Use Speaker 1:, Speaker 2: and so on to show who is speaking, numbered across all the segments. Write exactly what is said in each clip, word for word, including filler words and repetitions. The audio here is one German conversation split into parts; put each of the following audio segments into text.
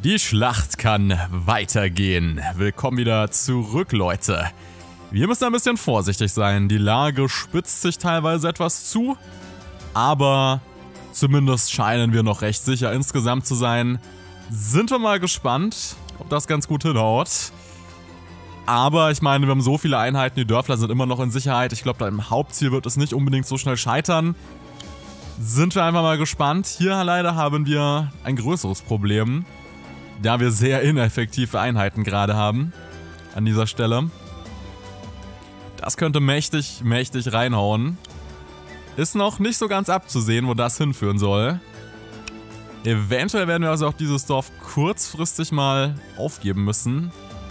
Speaker 1: Die Schlacht kann weitergehen. Willkommen wieder zurück, Leute. Wir müssen ein bisschen vorsichtig sein. Die Lage spitzt sich teilweise etwas zu, aber zumindest scheinen wir noch recht sicher insgesamt zu sein. Sind wir mal gespannt, ob das ganz gut hinhaut. Aber ich meine, wir haben so viele Einheiten, die Dörfler sind immer noch in Sicherheit. Ich glaube, im Hauptziel wird es nicht unbedingt so schnell scheitern. Sind wir einfach mal gespannt. Hier leider haben wir ein größeres Problem, da wir sehr ineffektive Einheiten gerade haben an dieser Stelle. Das könnte mächtig, mächtig reinhauen. Ist noch nicht so ganz abzusehen, wo das hinführen soll. Eventuell werden wir also auch dieses Dorf kurzfristig mal aufgeben müssen.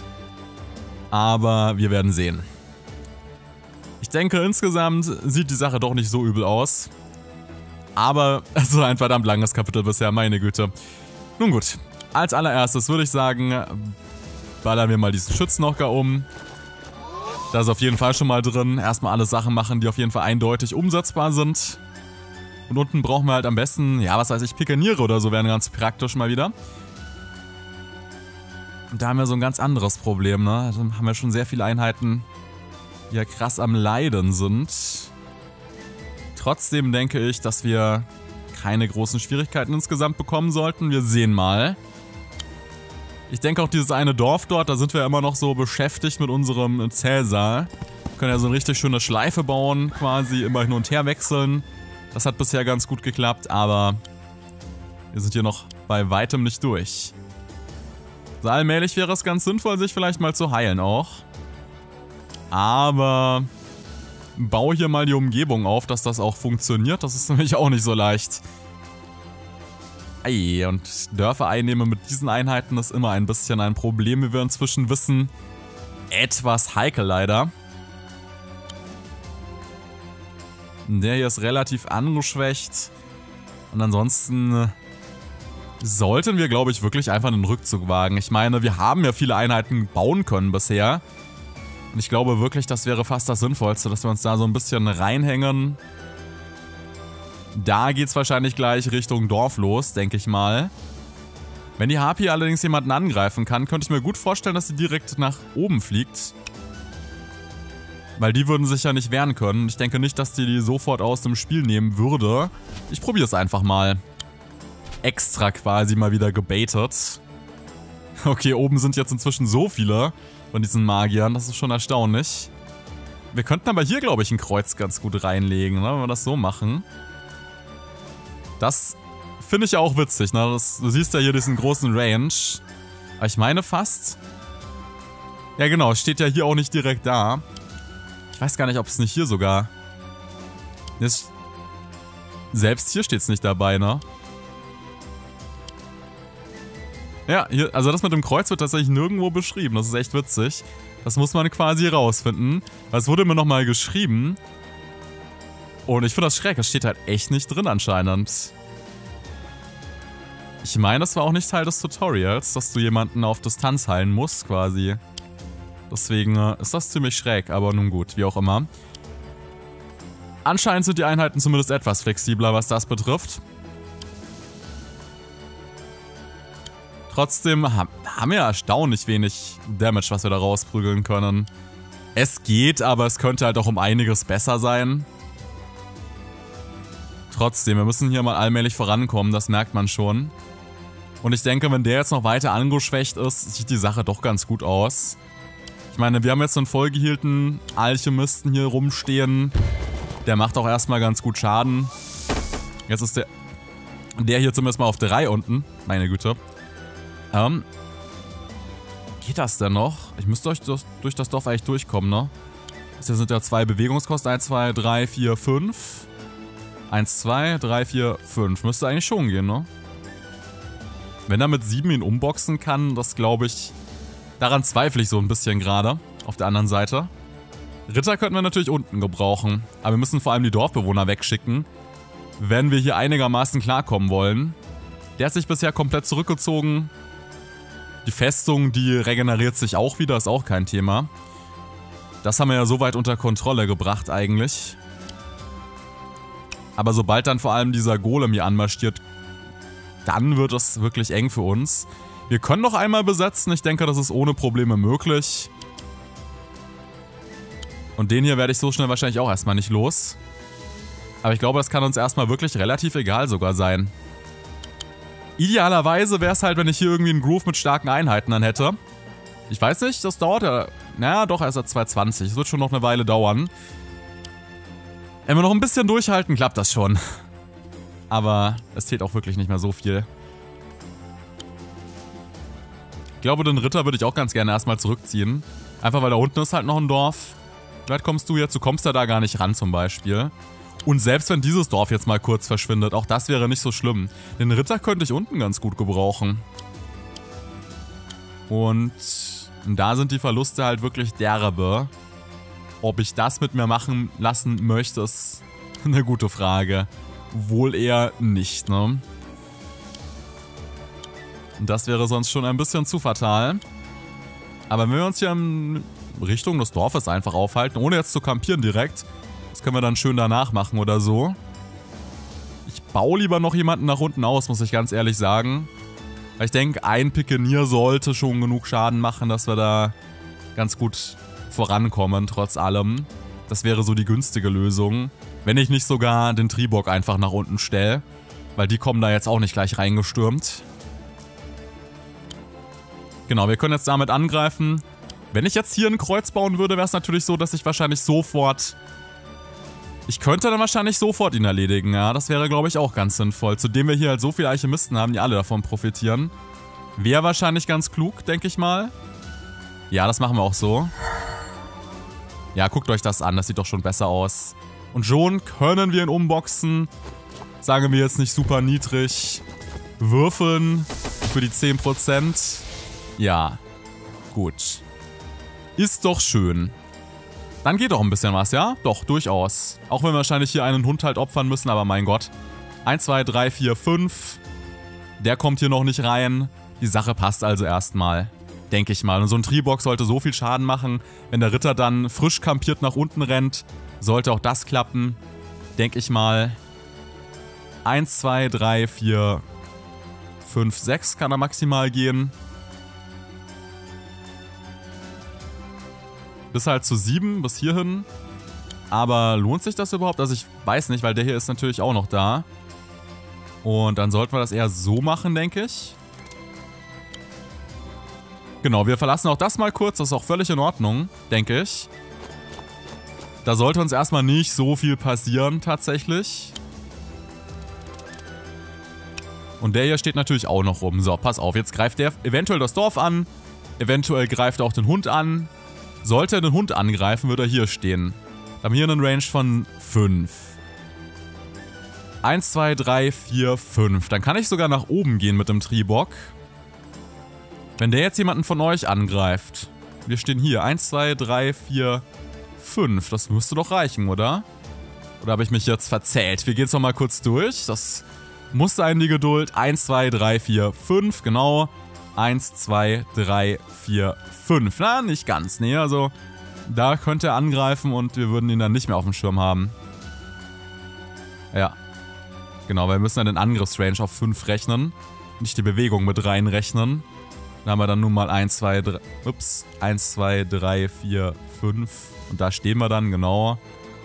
Speaker 1: Aber wir werden sehen. Ich denke, insgesamt sieht die Sache doch nicht so übel aus. Aber es ist ein verdammt langes Kapitel bisher, meine Güte. Nun gut, als allererstes würde ich sagen, ballern wir mal diesen Schützenhocker um. Da ist auf jeden Fall schon mal drin. Erstmal alle Sachen machen, die auf jeden Fall eindeutig umsetzbar sind. Und unten brauchen wir halt am besten, ja, was weiß ich, Pikeniere oder so, wären ganz praktisch mal wieder. Und da haben wir so ein ganz anderes Problem, ne? Da haben wir schon sehr viele Einheiten, die ja krass am Leiden sind. Trotzdem denke ich, dass wir keine großen Schwierigkeiten insgesamt bekommen sollten. Wir sehen mal. Ich denke auch dieses eine Dorf dort, da sind wir immer noch so beschäftigt mit unserem Zählsaal. Wir können ja so eine richtig schöne Schleife bauen, quasi immer hin und her wechseln. Das hat bisher ganz gut geklappt, aber wir sind hier noch bei weitem nicht durch. So allmählich wäre es ganz sinnvoll, sich vielleicht mal zu heilen auch. Aber baue hier mal die Umgebung auf, dass das auch funktioniert. Das ist nämlich auch nicht so leicht. Ei, und Dörfer einnehmen mit diesen Einheiten ist immer ein bisschen ein Problem, wie wir inzwischen wissen. Etwas heikel leider. Der hier ist relativ angeschwächt. Und ansonsten sollten wir, glaube ich, wirklich einfach einen Rückzug wagen. Ich meine, wir haben ja viele Einheiten bauen können bisher. Und ich glaube wirklich, das wäre fast das Sinnvollste, dass wir uns da so ein bisschen reinhängen. Da geht es wahrscheinlich gleich Richtung Dorf los, denke ich mal. Wenn die Harpie allerdings jemanden angreifen kann, könnte ich mir gut vorstellen, dass sie direkt nach oben fliegt. Weil die würden sich ja nicht wehren können. Ich denke nicht, dass die die sofort aus dem Spiel nehmen würde. Ich probiere es einfach mal. Extra quasi mal wieder gebaitet. Okay, oben sind jetzt inzwischen so viele von diesen Magiern. Das ist schon erstaunlich. Wir könnten aber hier, glaube ich, ein Kreuz ganz gut reinlegen, ne, wenn wir das so machen. Das finde ich ja auch witzig, ne? Das, du siehst ja hier diesen großen Range. Aber ich meine fast... Ja genau, steht ja hier auch nicht direkt da. Ich weiß gar nicht, ob es nicht hier sogar... Jetzt, selbst hier steht es nicht dabei, ne? Ja, hier, also das mit dem Kreuz wird tatsächlich nirgendwo beschrieben. Das ist echt witzig. Das muss man quasi rausfinden. Weil es wurde mir nochmal geschrieben. Und ich finde das schräg. Das steht halt echt nicht drin anscheinend. Ich meine, das war auch nicht Teil des Tutorials, dass du jemanden auf Distanz heilen musst quasi. Deswegen äh, ist das ziemlich schräg. Aber nun gut, wie auch immer. Anscheinend sind die Einheiten zumindest etwas flexibler, was das betrifft. Trotzdem haben wir erstaunlich wenig Damage, was wir da rausprügeln können. Es geht, aber es könnte halt auch um einiges besser sein. Trotzdem, wir müssen hier mal allmählich vorankommen, das merkt man schon. Und ich denke, wenn der jetzt noch weiter angeschwächt ist, sieht die Sache doch ganz gut aus. Ich meine, wir haben jetzt einen vollgehealten Alchemisten hier rumstehen. Der macht auch erstmal ganz gut Schaden. Jetzt ist der, der hier zumindest mal auf drei unten. Meine Güte. Ähm, geht das denn noch? Ich müsste durch das, durch das Dorf eigentlich durchkommen, ne? Hier sind ja zwei Bewegungskosten. eins, zwei, drei, vier, fünf. eins, zwei, drei, vier, fünf. Müsste eigentlich schon gehen, ne? Wenn er mit sieben ihn umboxen kann, das glaube ich... Daran zweifle ich so ein bisschen gerade. Auf der anderen Seite. Ritter könnten wir natürlich unten gebrauchen. Aber wir müssen vor allem die Dorfbewohner wegschicken. Wenn wir hier einigermaßen klarkommen wollen. Der hat sich bisher komplett zurückgezogen. Die Festung, die regeneriert sich auch wieder, ist auch kein Thema. Das haben wir ja soweit unter Kontrolle gebracht eigentlich. Aber sobald dann vor allem dieser Golem hier anmarschiert, dann wird es wirklich eng für uns. Wir können noch einmal besetzen. Ich denke, das ist ohne Probleme möglich. Und den hier werde ich so schnell wahrscheinlich auch erstmal nicht los. Aber ich glaube, das kann uns erstmal wirklich relativ egal sogar sein. Idealerweise wäre es halt, wenn ich hier irgendwie einen Groove mit starken Einheiten dann hätte. Ich weiß nicht, das dauert ja... Naja, doch, erst zwei zwanzig. Es wird schon noch eine Weile dauern. Wenn wir noch ein bisschen durchhalten, klappt das schon. Aber es zählt auch wirklich nicht mehr so viel. Ich glaube, den Ritter würde ich auch ganz gerne erstmal zurückziehen. Einfach weil da unten ist halt noch ein Dorf. Vielleicht kommst du jetzt, du kommst ja da gar nicht ran zum Beispiel. Und selbst wenn dieses Dorf jetzt mal kurz verschwindet, auch das wäre nicht so schlimm. Den Ritter könnte ich unten ganz gut gebrauchen. Und da sind die Verluste halt wirklich derbe. Ob ich das mit mir machen lassen möchte, ist eine gute Frage. Wohl eher nicht, ne? Und das wäre sonst schon ein bisschen zu fatal. Aber wenn wir uns hier in Richtung des Dorfes einfach aufhalten, ohne jetzt zu kampieren direkt, das können wir dann schön danach machen oder so. Ich baue lieber noch jemanden nach unten aus, muss ich ganz ehrlich sagen. Weil ich denke, ein Pikenier sollte schon genug Schaden machen, dass wir da ganz gut vorankommen, trotz allem. Das wäre so die günstige Lösung. Wenn ich nicht sogar den Tribok einfach nach unten stelle. Weil die kommen da jetzt auch nicht gleich reingestürmt. Genau, wir können jetzt damit angreifen. Wenn ich jetzt hier ein Kreuz bauen würde, wäre es natürlich so, dass ich wahrscheinlich sofort... Ich könnte dann wahrscheinlich sofort ihn erledigen, ja. Das wäre, glaube ich, auch ganz sinnvoll. Zudem wir hier halt so viele Alchemisten haben, die alle davon profitieren. Wäre wahrscheinlich ganz klug, denke ich mal. Ja, das machen wir auch so. Ja, guckt euch das an, das sieht doch schon besser aus. Und schon können wir ihn umboxen. Sagen wir jetzt nicht super niedrig. Würfeln für die zehn Prozent. Ja, gut. Ist doch schön. Dann geht doch ein bisschen was, ja? Doch, durchaus. Auch wenn wir wahrscheinlich hier einen Hund halt opfern müssen, aber mein Gott. eins, zwei, drei, vier, fünf. Der kommt hier noch nicht rein. Die Sache passt also erstmal. Denke ich mal. Und so ein Tribok sollte so viel Schaden machen. Wenn der Ritter dann frisch kampiert nach unten rennt, sollte auch das klappen. Denke ich mal. eins, zwei, drei, vier, fünf, sechs kann er maximal gehen. Bis halt zu sieben, bis hierhin. Aber lohnt sich das überhaupt? Also ich weiß nicht, weil der hier ist natürlich auch noch da. Und dann sollten wir das eher so machen, denke ich. Genau, wir verlassen auch das mal kurz. Das ist auch völlig in Ordnung, denke ich. Da sollte uns erstmal nicht so viel passieren, tatsächlich. Und der hier steht natürlich auch noch rum. So, pass auf, jetzt greift der eventuell das Dorf an. Eventuell greift er auch den Hund an. Sollte er den Hund angreifen, würde er hier stehen. Wir haben hier einen Range von fünf. eins, zwei, drei, vier, fünf. Dann kann ich sogar nach oben gehen mit dem Tribok. Wenn der jetzt jemanden von euch angreift. Wir stehen hier. eins, zwei, drei, vier, fünf. Das müsste doch reichen, oder? Oder habe ich mich jetzt verzählt? Wir gehen es nochmal kurz durch. Das muss sein, die Geduld. eins, zwei, drei, vier, fünf. Genau. eins, zwei, drei, vier, fünf. Na, nicht ganz. Nee, also da könnte er angreifen und wir würden ihn dann nicht mehr auf dem Schirm haben. Ja. Genau, weil wir müssen dann den Angriffsrange auf fünf rechnen. Nicht die Bewegung mit reinrechnen. Da haben wir dann nun mal eins, zwei, drei... Ups. eins, zwei, drei, vier, fünf. Und da stehen wir dann, genau.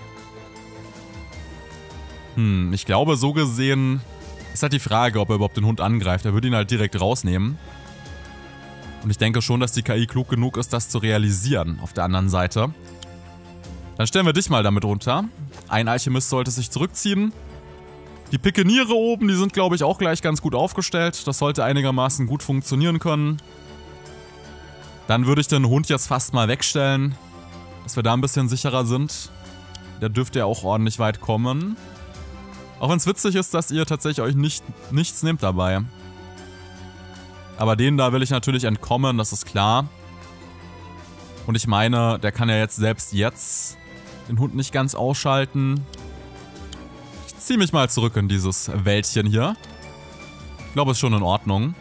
Speaker 1: Hm, ich glaube, so gesehen ist halt die Frage, ob er überhaupt den Hund angreift. Er würde ihn halt direkt rausnehmen. Und ich denke schon, dass die K I klug genug ist, das zu realisieren auf der anderen Seite. Dann stellen wir dich mal damit runter. Ein Alchemist sollte sich zurückziehen. Die Pikeniere oben, die sind, glaube ich, auch gleich ganz gut aufgestellt. Das sollte einigermaßen gut funktionieren können. Dann würde ich den Hund jetzt fast mal wegstellen, dass wir da ein bisschen sicherer sind. Der dürfte ja auch ordentlich weit kommen. Auch wenn es witzig ist, dass ihr tatsächlich euch nicht, nichts nehmt dabei. Aber den da will ich natürlich entkommen, das ist klar. Und ich meine, der kann ja jetzt selbst jetzt den Hund nicht ganz ausschalten. Ich ziehe mich mal zurück in dieses Wäldchen hier. Ich glaube, es ist schon in Ordnung.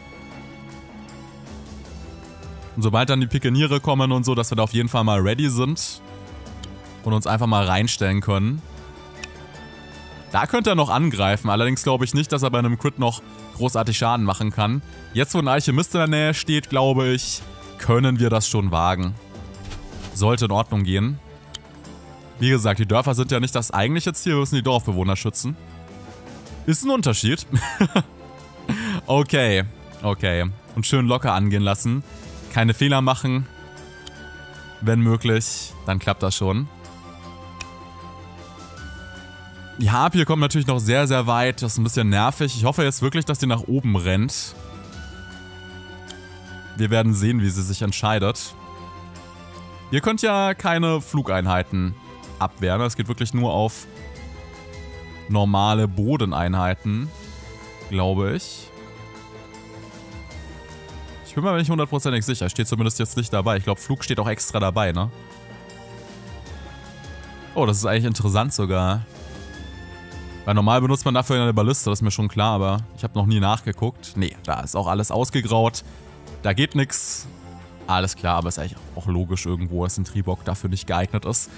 Speaker 1: Und sobald dann die Pikeniere kommen und so, dass wir da auf jeden Fall mal ready sind. Und uns einfach mal reinstellen können. Da könnte er noch angreifen, allerdings glaube ich nicht, dass er bei einem Crit noch großartig Schaden machen kann. Jetzt, wo ein Alchemist in der Nähe steht, glaube ich, können wir das schon wagen. Sollte in Ordnung gehen. Wie gesagt, die Dörfer sind ja nicht das eigentliche Ziel, wir müssen die Dorfbewohner schützen. Ist ein Unterschied. Okay, okay. Und schön locker angehen lassen. Keine Fehler machen. Wenn möglich, dann klappt das schon. Die Harpie kommt natürlich noch sehr, sehr weit. Das ist ein bisschen nervig. Ich hoffe jetzt wirklich, dass die nach oben rennt. Wir werden sehen, wie sie sich entscheidet. Ihr könnt ja keine Flugeinheiten abwehren. Es geht wirklich nur auf normale Bodeneinheiten, glaube ich. Ich bin mir nicht hundertprozentig sicher. Steht zumindest jetzt nicht dabei. Ich glaube, Flug steht auch extra dabei, ne? Oh, das ist eigentlich interessant sogar. Weil normal benutzt man dafür eine Balliste, das ist mir schon klar, aber ich habe noch nie nachgeguckt. Nee, da ist auch alles ausgegraut. Da geht nichts. Alles klar, aber ist eigentlich auch logisch irgendwo, dass ein Tribok dafür nicht geeignet ist.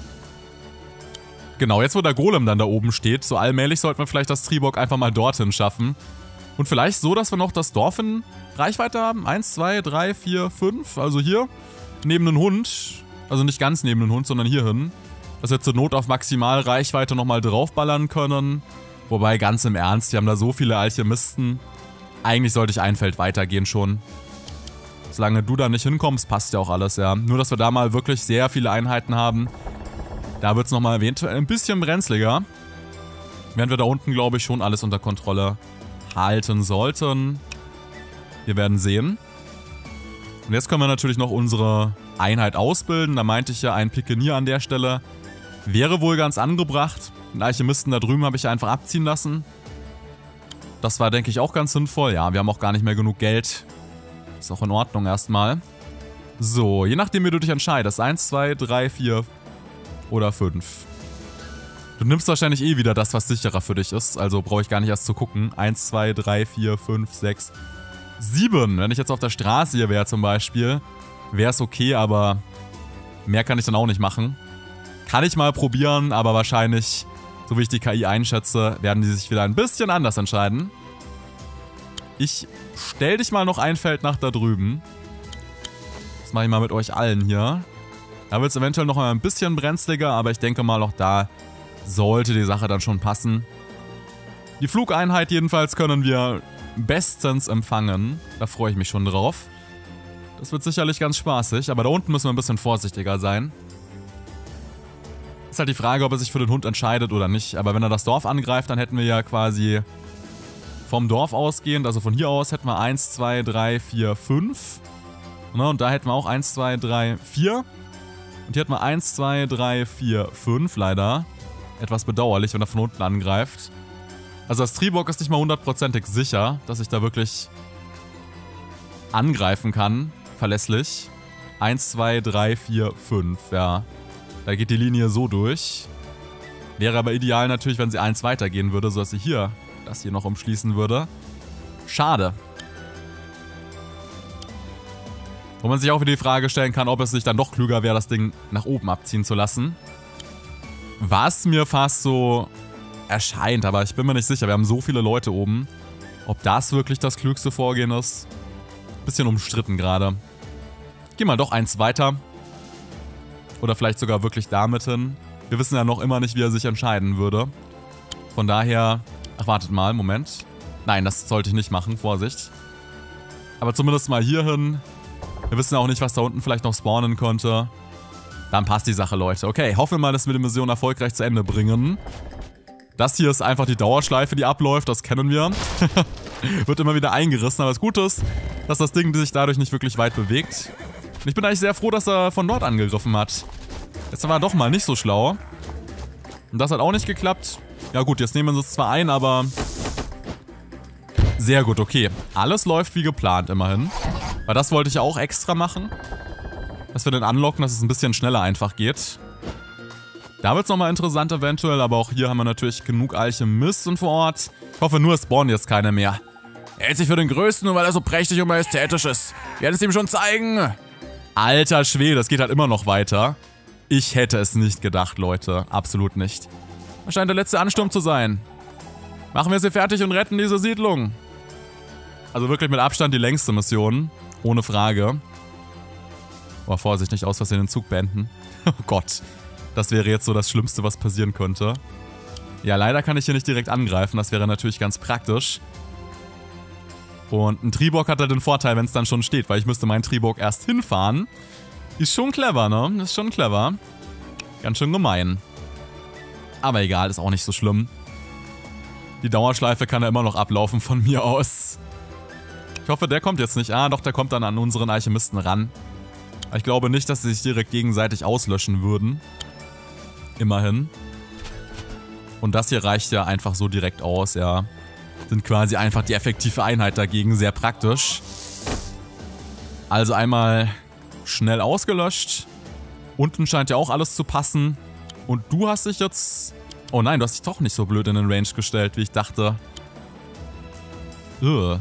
Speaker 1: Genau, jetzt wo der Golem dann da oben steht, so allmählich sollte man vielleicht das Tribok einfach mal dorthin schaffen. Und vielleicht so, dass wir noch das Dorf in Reichweite haben. Eins, zwei, drei, vier, fünf. Also hier neben den Hund. Also nicht ganz neben den Hund, sondern hier hin. Dass wir zur Not auf Maximalreichweite nochmal draufballern können. Wobei, ganz im Ernst, wir haben da so viele Alchemisten. Eigentlich sollte ich ein Feld weitergehen schon. Solange du da nicht hinkommst, passt ja auch alles, ja. Nur, dass wir da mal wirklich sehr viele Einheiten haben. Da wird es nochmal eventuell ein bisschen brenzliger. Während wir da unten, glaube ich, schon alles unter Kontrolle halten sollten. Wir werden sehen. Und jetzt können wir natürlich noch unsere Einheit ausbilden. Da meinte ich ja, ein Pikenier an der Stelle wäre wohl ganz angebracht. Den Alchemisten da drüben habe ich einfach abziehen lassen. Das war, denke ich, auch ganz sinnvoll. Ja, wir haben auch gar nicht mehr genug Geld. Ist auch in Ordnung erstmal. So, je nachdem, wie du dich entscheidest. eins, zwei, drei, vier oder fünf. Du nimmst wahrscheinlich eh wieder das, was sicherer für dich ist. Also brauche ich gar nicht erst zu gucken. eins, zwei, drei, vier, fünf, sechs, sieben. Wenn ich jetzt auf der Straße hier wäre zum Beispiel, wäre es okay, aber mehr kann ich dann auch nicht machen. Kann ich mal probieren, aber wahrscheinlich, so wie ich die K I einschätze, werden die sich wieder ein bisschen anders entscheiden. Ich stell dich mal noch ein Feld nach da drüben. Das mache ich mal mit euch allen hier. Da wird es eventuell noch mal ein bisschen brenzliger, aber ich denke mal, auch da sollte die Sache dann schon passen. Die Flugeinheit jedenfalls können wir bestens empfangen. Da freue ich mich schon drauf. Das wird sicherlich ganz spaßig, aber da unten müssen wir ein bisschen vorsichtiger sein. Ist halt die Frage, ob er sich für den Hund entscheidet oder nicht. Aber wenn er das Dorf angreift, dann hätten wir ja quasi vom Dorf ausgehend, also von hier aus hätten wir eins, zwei, drei, vier, fünf. Und da hätten wir auch eins, zwei, drei, vier. Und hier hätten wir eins, zwei, drei, vier, fünf leider. Etwas bedauerlich, wenn er von unten angreift. Also das Tribok ist nicht mal hundertprozentig sicher, dass ich da wirklich angreifen kann. Verlässlich. eins, zwei, drei, vier, fünf, ja. Da geht die Linie so durch. Wäre aber ideal natürlich, wenn sie eins weitergehen würde, sodass sie hier das hier noch umschließen würde. Schade. Wo man sich auch wieder die Frage stellen kann, ob es sich dann doch klüger wäre, das Ding nach oben abziehen zu lassen. Was mir fast so erscheint, aber ich bin mir nicht sicher. Wir haben so viele Leute oben. Ob das wirklich das klügste Vorgehen ist? Bisschen umstritten gerade. Geh mal doch eins weiter. Oder vielleicht sogar wirklich damit hin. Wir wissen ja noch immer nicht, wie er sich entscheiden würde. Von daher... Ach, wartet mal, Moment. Nein, das sollte ich nicht machen, Vorsicht. Aber zumindest mal hier hin. Wir wissen ja auch nicht, was da unten vielleicht noch spawnen könnte. Dann passt die Sache, Leute. Okay, hoffen wir mal, dass wir die Mission erfolgreich zu Ende bringen. Das hier ist einfach die Dauerschleife, die abläuft, das kennen wir. Wird immer wieder eingerissen, aber das Gute ist, dass das Ding sich dadurch nicht wirklich weit bewegt. Und ich bin eigentlich sehr froh, dass er von dort angegriffen hat. Jetzt war er doch mal nicht so schlau. Und das hat auch nicht geklappt. Ja gut, jetzt nehmen wir es zwar ein, aber... Sehr gut, okay. Alles läuft wie geplant, immerhin. Weil das wollte ich auch extra machen. Dass wir den anlocken, dass es ein bisschen schneller einfach geht. Da wird es nochmal interessant eventuell, aber auch hier haben wir natürlich genug Alchemisten vor Ort. Ich hoffe nur, es spawnen jetzt keine mehr. Er hält sich für den Größten, nur weil er so prächtig und majestätisch ist. Wir werden es ihm schon zeigen. Alter Schwede, das geht halt immer noch weiter. Ich hätte es nicht gedacht, Leute. Absolut nicht. Das scheint der letzte Ansturm zu sein. Machen wir sie fertig und retten diese Siedlung. Also wirklich mit Abstand die längste Mission. Ohne Frage. Aber Vorsicht, nicht aus Versehen den Zug beenden. Oh Gott. Das wäre jetzt so das Schlimmste, was passieren könnte. Ja, leider kann ich hier nicht direkt angreifen. Das wäre natürlich ganz praktisch. Und ein Triborg hat halt den Vorteil, wenn es dann schon steht, weil ich müsste meinen Triborg erst hinfahren. Ist schon clever, ne? Ist schon clever. Ganz schön gemein. Aber egal, ist auch nicht so schlimm. Die Dauerschleife kann ja immer noch ablaufen von mir aus. Ich hoffe, der kommt jetzt nicht. Ah, doch, der kommt dann an unseren Alchemisten ran. Aber ich glaube nicht, dass sie sich direkt gegenseitig auslöschen würden. Immerhin. Und das hier reicht ja einfach so direkt aus, ja. Sind quasi einfach die effektive Einheit dagegen, sehr praktisch. Also einmal schnell ausgelöscht. Unten scheint ja auch alles zu passen. Und du hast dich jetzt... Oh nein, du hast dich doch nicht so blöd in den Range gestellt, wie ich dachte. Ugh.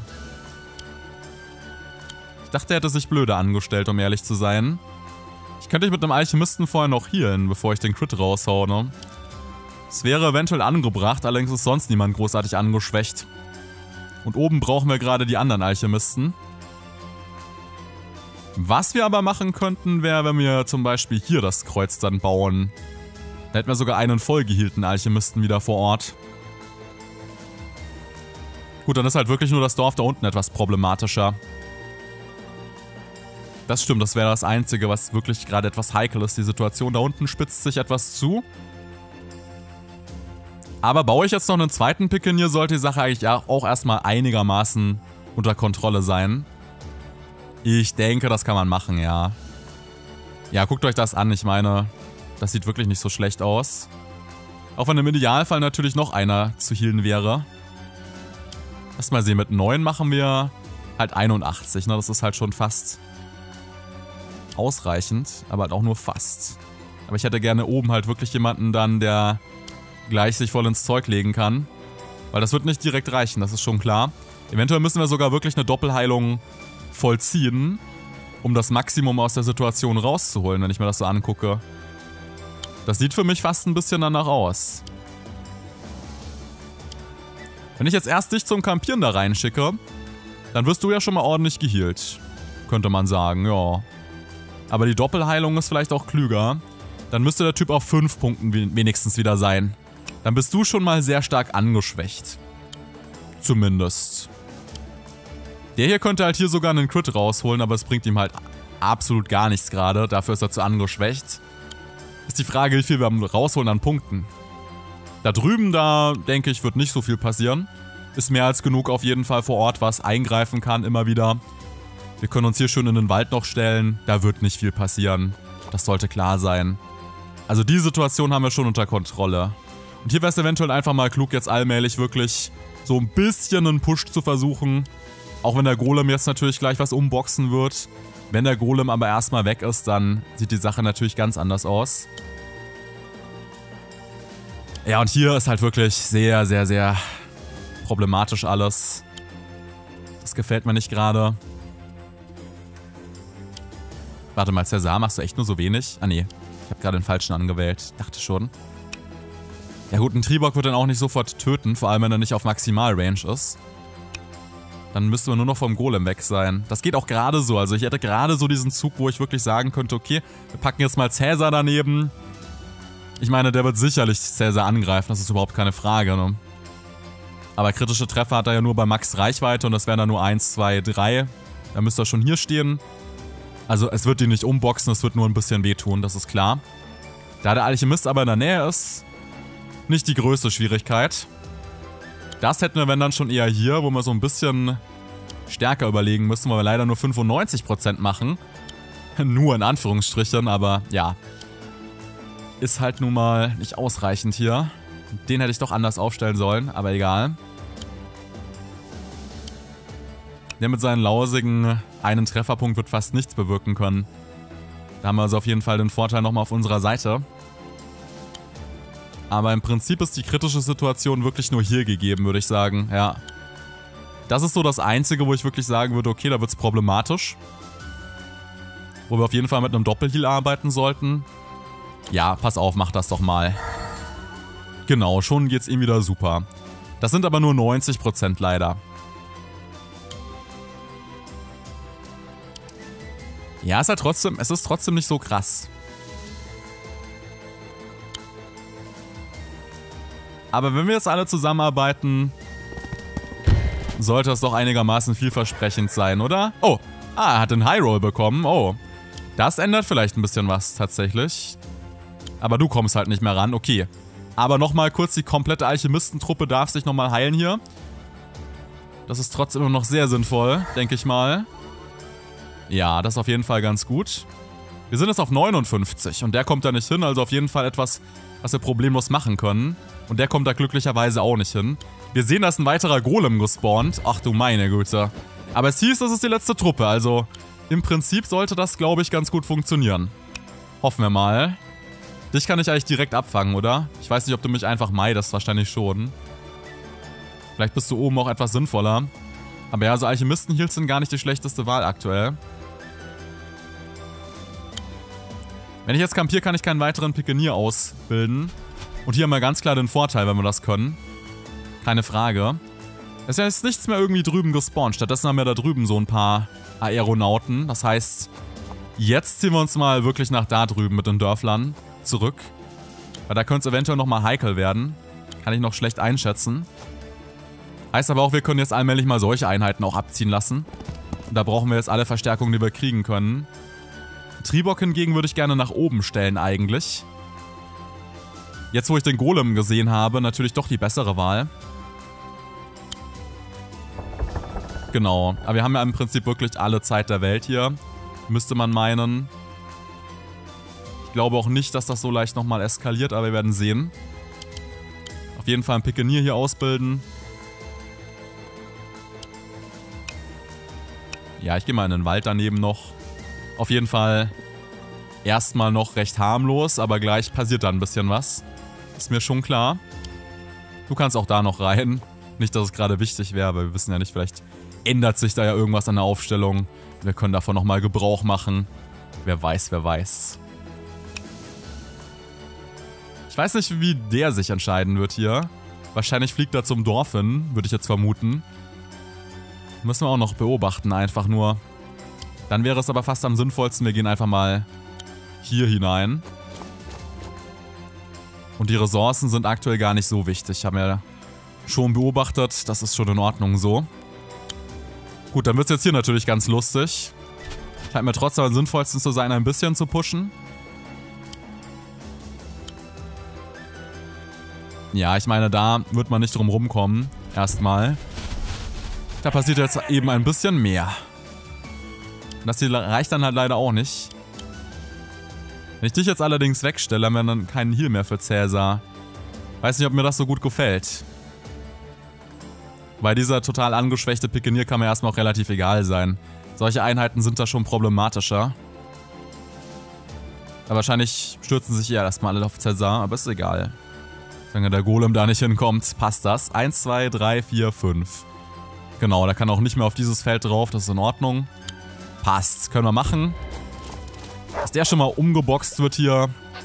Speaker 1: Ich dachte, er hätte sich blöder angestellt, um ehrlich zu sein. Ich könnte dich mit einem Alchemisten vorher noch healen, bevor ich den Crit raushau, ne? Es wäre eventuell angebracht, allerdings ist sonst niemand großartig angeschwächt. Und oben brauchen wir gerade die anderen Alchemisten. Was wir aber machen könnten, wäre, wenn wir zum Beispiel hier das Kreuz dann bauen. Da hätten wir sogar einen vollgehielten Alchemisten wieder vor Ort. Gut, dann ist halt wirklich nur das Dorf da unten etwas problematischer. Das stimmt, das wäre das Einzige, was wirklich gerade etwas heikel ist. Die Situation da unten spitzt sich etwas zu. Aber baue ich jetzt noch einen zweiten Pikenier, sollte die Sache eigentlich auch erstmal einigermaßen unter Kontrolle sein. Ich denke, das kann man machen, ja. Ja, guckt euch das an. Ich meine, das sieht wirklich nicht so schlecht aus. Auch wenn im Idealfall natürlich noch einer zu healen wäre. Lass mal sehen, mit neun machen wir halt einundachtzig, ne? Das ist halt schon fast ausreichend, aber halt auch nur fast. Aber ich hätte gerne oben halt wirklich jemanden dann, der gleich sich voll ins Zeug legen kann. Weil das wird nicht direkt reichen, das ist schon klar. Eventuell müssen wir sogar wirklich eine Doppelheilung vollziehen, um das Maximum aus der Situation rauszuholen, wenn ich mir das so angucke. Das sieht für mich fast ein bisschen danach aus. Wenn ich jetzt erst dich zum Campieren da reinschicke, dann wirst du ja schon mal ordentlich geheilt. Könnte man sagen, ja. Aber die Doppelheilung ist vielleicht auch klüger. Dann müsste der Typ auf fünf Punkten wenigstens wieder sein. Dann bist du schon mal sehr stark angeschwächt. Zumindest. Der hier könnte halt hier sogar einen Crit rausholen, aber es bringt ihm halt absolut gar nichts gerade. Dafür ist er zu angeschwächt. Ist die Frage, wie viel wir rausholen an Punkten. Da drüben, da denke ich, wird nicht so viel passieren. Ist mehr als genug auf jeden Fall vor Ort, was eingreifen kann immer wieder. Wir können uns hier schön in den Wald noch stellen. Da wird nicht viel passieren. Das sollte klar sein. Also die Situation haben wir schon unter Kontrolle. Und hier wäre es eventuell einfach mal klug, jetzt allmählich wirklich so ein bisschen einen Push zu versuchen. Auch wenn der Golem jetzt natürlich gleich was umboxen wird. Wenn der Golem aber erstmal weg ist, dann sieht die Sache natürlich ganz anders aus. Ja, und hier ist halt wirklich sehr, sehr, sehr problematisch alles. Das gefällt mir nicht gerade. Warte mal, Cäsar, machst du echt nur so wenig? Ah, nee. Ich habe gerade den falschen angewählt. Dachte schon. Ja gut, ein Triborg wird dann auch nicht sofort töten, vor allem wenn er nicht auf Maximalrange ist. Dann müssten wir nur noch vom Golem weg sein. Das geht auch gerade so. Also ich hätte gerade so diesen Zug, wo ich wirklich sagen könnte, okay, wir packen jetzt mal Cäsar daneben. Ich meine, der wird sicherlich Cäsar angreifen, das ist überhaupt keine Frage, ne? Aber kritische Treffer hat er ja nur bei Max Reichweite und das wären dann nur eins, zwei, drei. Da müsste er schon hier stehen. Also es wird ihn nicht umboxen, es wird nur ein bisschen wehtun, das ist klar. Da der Alchemist aber in der Nähe ist, nicht die größte Schwierigkeit. Das hätten wir, wenn dann schon eher hier, wo wir so ein bisschen stärker überlegen müssen, weil wir leider nur fünfundneunzig Prozent machen. Nur in Anführungsstrichen, aber ja. Ist halt nun mal nicht ausreichend hier. Den hätte ich doch anders aufstellen sollen, aber egal. Der mit seinen lausigen einen Trefferpunkt wird fast nichts bewirken können. Da haben wir also auf jeden Fall den Vorteil nochmal auf unserer Seite. Aber im Prinzip ist die kritische Situation wirklich nur hier gegeben, würde ich sagen. Ja. Das ist so das Einzige, wo ich wirklich sagen würde, okay, da wird es problematisch. Wo wir auf jeden Fall mit einem Doppelheal arbeiten sollten. Ja, pass auf, mach das doch mal. Genau, schon geht's ihm wieder super. Das sind aber nur neunzig Prozent leider. Ja, ist halt trotzdem, es ist trotzdem nicht so krass. Aber wenn wir jetzt alle zusammenarbeiten, sollte es doch einigermaßen vielversprechend sein, oder? Oh, ah, er hat den High Roll bekommen. Oh, das ändert vielleicht ein bisschen was tatsächlich. Aber du kommst halt nicht mehr ran, okay. Aber nochmal kurz, die komplette Alchemistentruppe darf sich nochmal heilen hier. Das ist trotzdem immer noch sehr sinnvoll, denke ich mal. Ja, das ist auf jeden Fall ganz gut. Wir sind jetzt auf neunundfünfzig und der kommt da nicht hin, also auf jeden Fall etwas, was wir problemlos machen können. Und der kommt da glücklicherweise auch nicht hin. Wir sehen, da ist ein weiterer Golem gespawnt. Ach du meine Güte. Aber es hieß, das ist die letzte Truppe, also im Prinzip sollte das, glaube ich, ganz gut funktionieren. Hoffen wir mal. Dich kann ich eigentlich direkt abfangen, oder? Ich weiß nicht, ob du mich einfach meidest, wahrscheinlich schon. Vielleicht bist du oben auch etwas sinnvoller. Aber ja, so Alchemisten-Heals sind gar nicht die schlechteste Wahl aktuell. Wenn ich jetzt kampiere, kann ich keinen weiteren Pikenier ausbilden. Und hier haben wir ganz klar den Vorteil, wenn wir das können. Keine Frage. Es ist ja jetzt nichts mehr irgendwie drüben gespawnt. Stattdessen haben wir da drüben so ein paar Aeronauten. Das heißt, jetzt ziehen wir uns mal wirklich nach da drüben mit den Dörflern zurück. Weil da könnte es eventuell nochmal heikel werden. Kann ich noch schlecht einschätzen. Heißt aber auch, wir können jetzt allmählich mal solche Einheiten auch abziehen lassen. Und da brauchen wir jetzt alle Verstärkungen, die wir kriegen können. Tribok hingegen würde ich gerne nach oben stellen eigentlich. Jetzt, wo ich den Golem gesehen habe, natürlich doch die bessere Wahl. Genau, aber wir haben ja im Prinzip wirklich alle Zeit der Welt hier. Müsste man meinen. Ich glaube auch nicht, dass das so leicht nochmal eskaliert, aber wir werden sehen. Auf jeden Fall einen Pikenier hier ausbilden. Ja, ich gehe mal in den Wald daneben noch. Auf jeden Fall erstmal noch recht harmlos, aber gleich passiert da ein bisschen was. Ist mir schon klar. Du kannst auch da noch rein. Nicht, dass es gerade wichtig wäre, aber wir wissen ja nicht, vielleicht ändert sich da ja irgendwas an der Aufstellung. Wir können davon nochmal Gebrauch machen. Wer weiß, wer weiß. Ich weiß nicht, wie der sich entscheiden wird hier. Wahrscheinlich fliegt er zum Dorf hin, würde ich jetzt vermuten. Müssen wir auch noch beobachten, einfach nur. Dann wäre es aber fast am sinnvollsten, wir gehen einfach mal hier hinein. Und die Ressourcen sind aktuell gar nicht so wichtig. Haben wir schon beobachtet, das ist schon in Ordnung so. Gut, dann wird es jetzt hier natürlich ganz lustig. Scheint mir trotzdem am sinnvollsten zu sein, ein bisschen zu pushen. Ja, ich meine, da wird man nicht drum rumkommen. Erstmal. Da passiert jetzt eben ein bisschen mehr. Das hier reicht dann halt leider auch nicht. Wenn ich dich jetzt allerdings wegstelle, haben wir dann keinen Heal mehr für Cäsar. Weiß nicht, ob mir das so gut gefällt. Weil dieser total angeschwächte Pikenier kann mir erstmal auch relativ egal sein. Solche Einheiten sind da schon problematischer. Aber wahrscheinlich stürzen sich eher erstmal alle auf Cäsar, aber ist egal. Solange der Golem da nicht hinkommt, passt das. eins, zwei, drei, vier, fünf. Genau, der kann auch nicht mehr auf dieses Feld drauf, das ist in Ordnung. Passt, können wir machen. Dass der schon mal umgeboxt wird hier.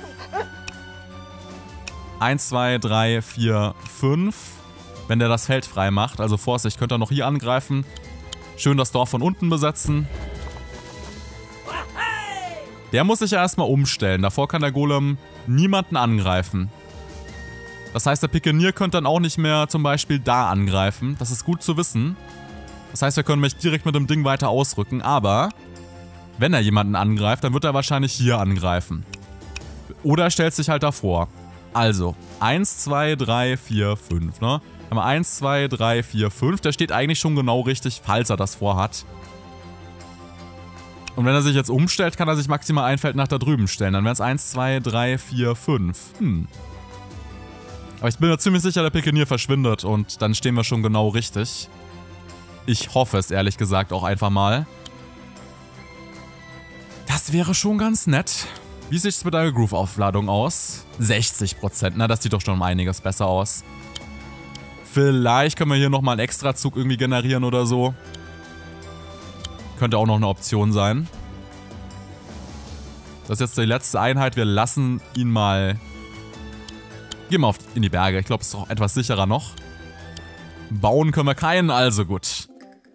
Speaker 1: eins, zwei, drei, vier, fünf. Wenn der das Feld frei macht. Also Vorsicht, könnt ihr noch hier angreifen. Schön das Dorf von unten besetzen. Der muss sich ja erstmal umstellen. Davor kann der Golem niemanden angreifen. Das heißt, der Pikenier könnte dann auch nicht mehr zum Beispiel da angreifen. Das ist gut zu wissen. Das heißt, wir können mich direkt mit dem Ding weiter ausrücken. Aber wenn er jemanden angreift, dann wird er wahrscheinlich hier angreifen. Oder er stellt sich halt davor. Also, eins, zwei, drei, vier, fünf, ne? Haben wir eins, zwei, drei, vier, fünf. Der steht eigentlich schon genau richtig, falls er das vorhat. Und wenn er sich jetzt umstellt, kann er sich maximal ein Feld nach da drüben stellen. Dann wären es eins, zwei, drei, vier, fünf. Hm. Aber ich bin mir ziemlich sicher, der Pikenier verschwindet und dann stehen wir schon genau richtig. Ich hoffe es ehrlich gesagt auch einfach mal. Das wäre schon ganz nett. Wie sieht es mit der Groove-Aufladung aus? sechzig Prozent, na das sieht doch schon um einiges besser aus. Vielleicht können wir hier nochmal einen Extrazug irgendwie generieren oder so. Könnte auch noch eine Option sein. Das ist jetzt die letzte Einheit, wir lassen ihn mal Gehen wir auf, in die Berge. Ich glaube, es ist auch etwas sicherer noch. Bauen können wir keinen, also gut.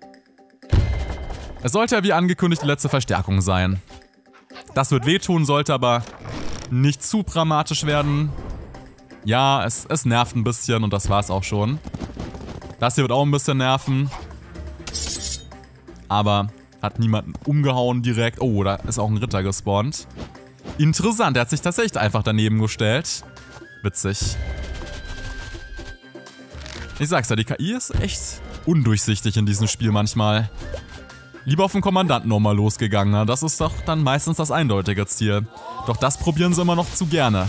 Speaker 1: Es sollte ja wie angekündigt die letzte Verstärkung sein. Das wird wehtun, sollte aber nicht zu dramatisch werden. Ja, es, es nervt ein bisschen und das war's auch schon. Das hier wird auch ein bisschen nerven. Aber hat niemanden umgehauen direkt. Oh, da ist auch ein Ritter gespawnt. Interessant, er hat sich tatsächlich einfach daneben gestellt. Witzig. Ich sag's ja, die K I ist echt undurchsichtig in diesem Spiel manchmal. Lieber auf den Kommandanten nochmal losgegangen, ne? Das ist doch dann meistens das eindeutige Ziel. Doch das probieren sie immer noch zu gerne.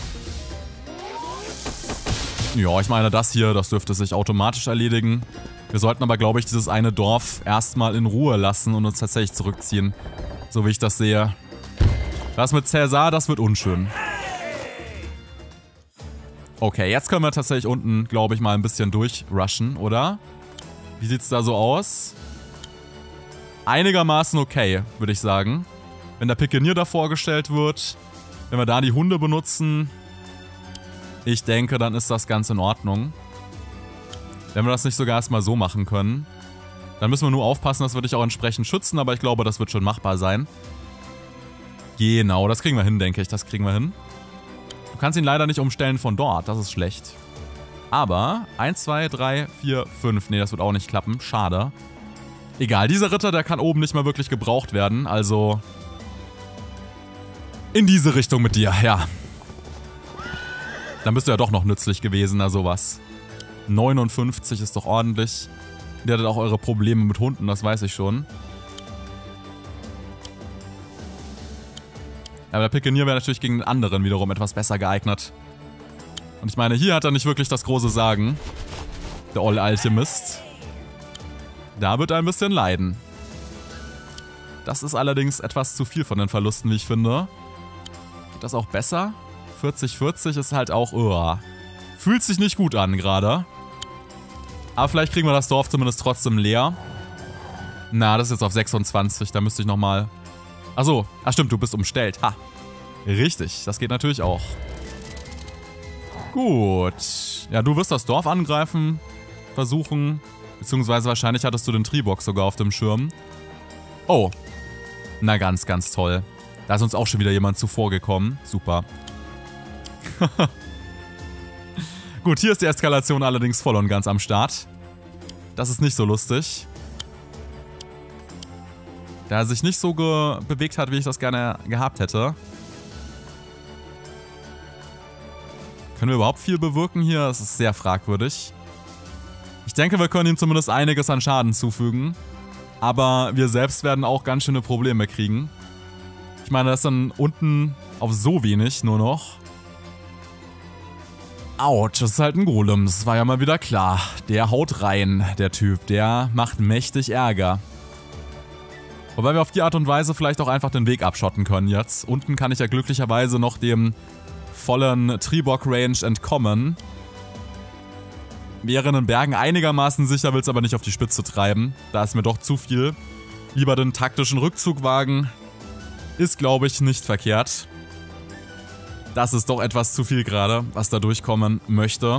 Speaker 1: Ja, ich meine, das hier, das dürfte sich automatisch erledigen. Wir sollten aber, glaube ich, dieses eine Dorf erstmal in Ruhe lassen und uns tatsächlich zurückziehen. So wie ich das sehe. Das mit Cäsar, das wird unschön. Okay, jetzt können wir tatsächlich unten, glaube ich, mal ein bisschen durchrushen, oder? Wie sieht's da so aus? Einigermaßen okay, würde ich sagen. Wenn der Pikenier da vorgestellt wird, wenn wir da die Hunde benutzen, ich denke, dann ist das ganz in Ordnung. Wenn wir das nicht sogar erstmal so machen können, dann müssen wir nur aufpassen, dass wir dich auch entsprechend schützen, aber ich glaube, das wird schon machbar sein. Genau, das kriegen wir hin, denke ich, das kriegen wir hin. Du kannst ihn leider nicht umstellen von dort, das ist schlecht. Aber eins, zwei, drei, vier, fünf, nee, das wird auch nicht klappen, schade. Egal, dieser Ritter, der kann oben nicht mal wirklich gebraucht werden, also in diese Richtung mit dir, ja. Dann bist du ja doch noch nützlich gewesen, na sowas. neunundfünfzig ist doch ordentlich. Ihr hattet auch eure Probleme mit Hunden, das weiß ich schon. Aber der Pikenier wäre natürlich gegen den anderen wiederum etwas besser geeignet. Und ich meine, hier hat er nicht wirklich das große Sagen. Der olle Alchemist. Da wird er ein bisschen leiden. Das ist allerdings etwas zu viel von den Verlusten, wie ich finde. Geht das auch besser? vierzig vierzig ist halt auch... Uh, fühlt sich nicht gut an gerade. Aber vielleicht kriegen wir das Dorf zumindest trotzdem leer. Na, das ist jetzt auf sechsundzwanzig. Da müsste ich nochmal... Achso, ach stimmt, du bist umstellt. Ha. Richtig, das geht natürlich auch. Gut. Ja, du wirst das Dorf angreifen. Versuchen. Beziehungsweise wahrscheinlich hattest du den Tribox sogar auf dem Schirm. Oh. Na, ganz, ganz toll. Da ist uns auch schon wieder jemand zuvor gekommen. Super. Gut, hier ist die Eskalation allerdings voll und ganz am Start. Das ist nicht so lustig. Da er sich nicht so ge bewegt hat, wie ich das gerne gehabt hätte. Können wir überhaupt viel bewirken hier? Das ist sehr fragwürdig. Ich denke, wir können ihm zumindest einiges an Schaden zufügen. Aber wir selbst werden auch ganz schöne Probleme kriegen. Ich meine, das ist dann unten auf so wenig nur noch. Autsch, das ist halt ein Golem. Das war ja mal wieder klar. Der haut rein, der Typ. Der macht mächtig Ärger. Wobei wir auf die Art und Weise vielleicht auch einfach den Weg abschotten können jetzt. Unten kann ich ja glücklicherweise noch dem vollen Tribok-Range entkommen. Wäre in den Bergen einigermaßen sicher, will es aber nicht auf die Spitze treiben. Da ist mir doch zu viel. Lieber den taktischen Rückzug wagen. Ist, glaube ich, nicht verkehrt. Das ist doch etwas zu viel gerade, was da durchkommen möchte.